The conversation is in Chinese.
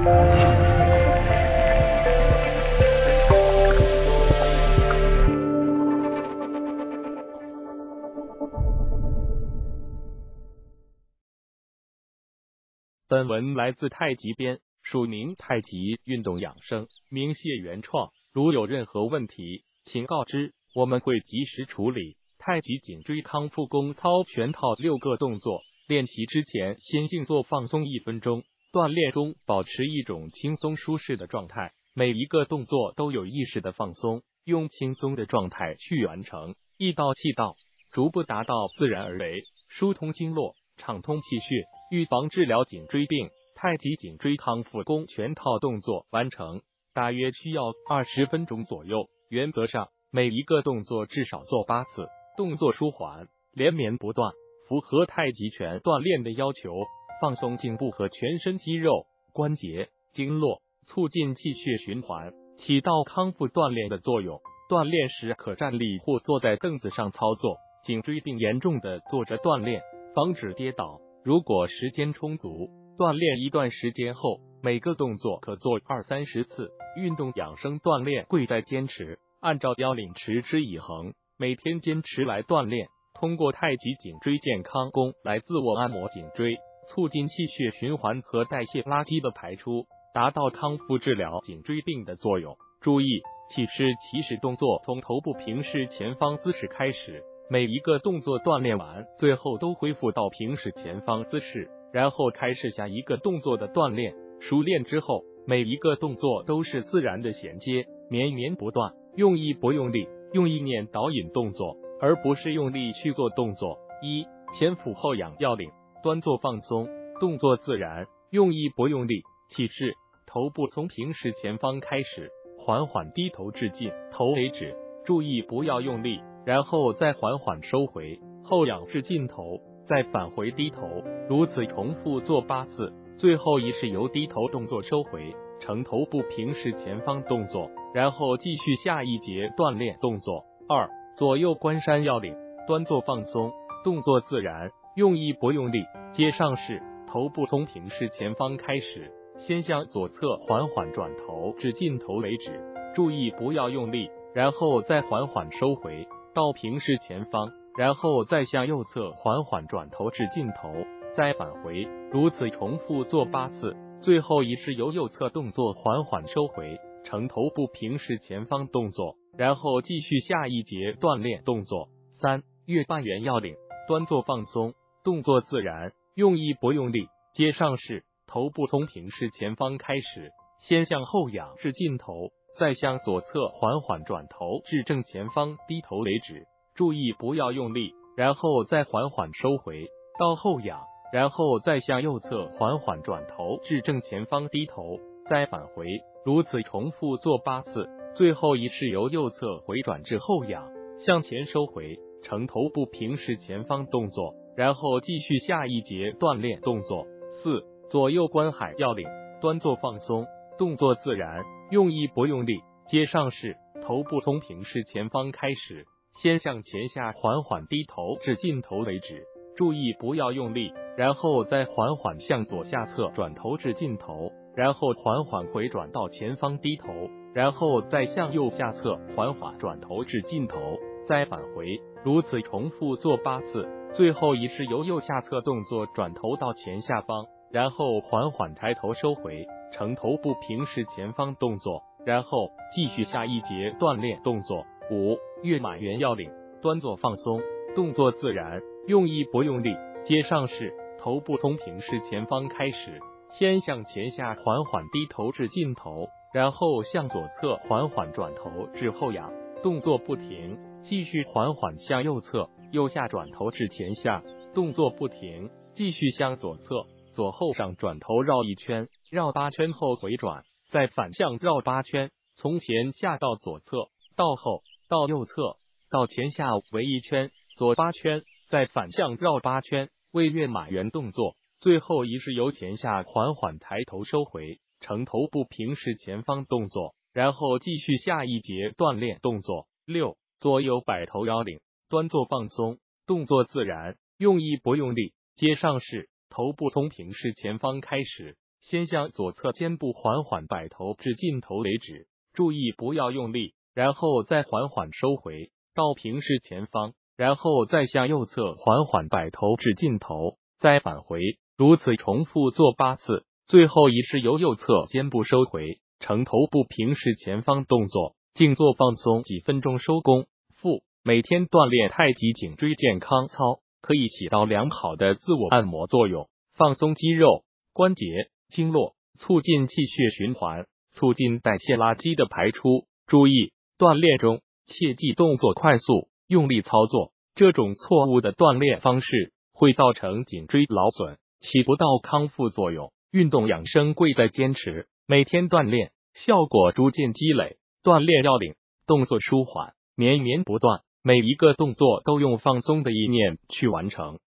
本文来自太极编，署名太极运动养生，明谢原创。如有任何问题，请告知，我们会及时处理。太极颈椎康复功操全套6个动作，练习之前先静坐放松1分钟，锻炼中保持一种轻松舒适的状态，每一个动作都有意识的放松，用轻松的状态去完成，意到气到，逐步达到自然而为，疏通经络，畅通气血，预防治疗颈椎病。太极颈椎康复功全套动作完成大约需要20分钟左右，原则上每一个动作至少做8次，动作舒缓连绵不断，符合太极拳锻炼的要求，放松颈部和全身肌肉、关节、经络，促进气血循环，起到康复锻炼的作用。锻炼时可站立或坐在凳子上操作，颈椎病严重的坐着锻炼，防止跌倒。如果时间充足，锻炼一段时间后，每个动作可做20-30次。运动养生锻炼贵在坚持，按照要领持之以恒，每天坚持来锻炼，通过太极颈椎健康功来自我按摩颈椎，促进气血循环和代谢垃圾的排出，达到康复治疗颈椎病的作用。注意，起始动作从头部平视前方姿势开始，每一个动作锻炼完，最后都恢复到平视前方姿势，然后开始下一个动作的锻炼。熟练之后，每一个动作都是自然的衔接，绵绵不断，用意不用力，用意念导引动作，而不是用力去做动作。1. 前俯后仰要领，端坐放松，动作自然，用意不用力。起势，头部从平视前方开始，缓缓低头至尽头为止，注意不要用力，然后再缓缓收回，后仰至尽头，再返回低头，如此重复做8次。最后一是由低头动作收回，呈头部平视前方动作，然后继续下一节锻炼动作。2. 左右关山要领，端坐放松，动作自然，用意不用力。接上式，头部从平视前方开始，先向左侧缓缓转头至尽头为止，注意不要用力，然后再缓缓收回到平视前方，然后再向右侧缓缓转头至尽头，再返回，如此重复做8次。最后一是由右侧动作缓缓收回，呈头部平视前方动作，然后继续下一节锻炼动作。3. 月半圆要领，端坐放松，动作自然，用意不用力。接上式，头部从平视前方开始，先向后仰至尽头，再向左侧缓缓转头至正前方低头为止，注意不要用力，然后再缓缓收回到后仰，然后再向右侧缓缓转头至正前方低头，再返回，如此重复做8次。最后一是由右侧回转至后仰，向前收回，呈头部平视前方动作，然后继续下一节锻炼动作。4. 左右关海要领，端坐放松，动作自然，用意不用力。接上式，头部从平视前方开始，先向前下缓缓低头至尽头为止，注意不要用力，然后再缓缓向左下侧转头至尽头，然后缓缓回转到前方低头，然后再向右下侧缓缓转头至尽头，再返回，如此重复做8次。最后一是由右下侧动作转头到前下方，然后缓缓抬头收回，呈头部平视前方动作，然后继续下一节锻炼动作。5. 月满圆要领，端坐放松，动作自然，用意不用力。接上式，头部从平视前方开始，先向前下缓缓低头至尽头，然后向左侧缓缓转头至后仰，动作不停，继续缓缓向右侧右下转头至前下，动作不停，继续向左侧左后上转头绕一圈，绕8圈后回转，再反向绕8圈，从前下到左侧，到后，到右侧，到前下围一圈，左8圈，再反向绕8圈，为月满圆动作。最后一是由前下缓缓抬头收回，呈头部平视前方动作，然后继续下一节锻炼动作。6. 左右摆头腰领，端坐放松，动作自然，用意不用力。接上式，头部从平视前方开始， 先向左侧肩部缓缓摆头至尽头为止，注意不要用力，然后再缓缓收回到平视前方，然后再向右侧缓缓摆头至尽头，再返回，如此重复做8次。最后一是由右侧肩部收回，呈头部平视前方动作，静坐放松几分钟收工。每天锻炼太极颈椎健康操，可以起到良好的自我按摩作用，放松肌肉、关节、经络，促进气血循环，促进代谢垃圾的排出。注意，锻炼中切忌动作快速、用力操作，这种错误的锻炼方式会造成颈椎劳损，起不到康复作用。运动养生贵在坚持，每天锻炼，效果逐渐积累。锻炼要领，动作舒缓，绵绵不断，每一个动作都用放松的意念去完成。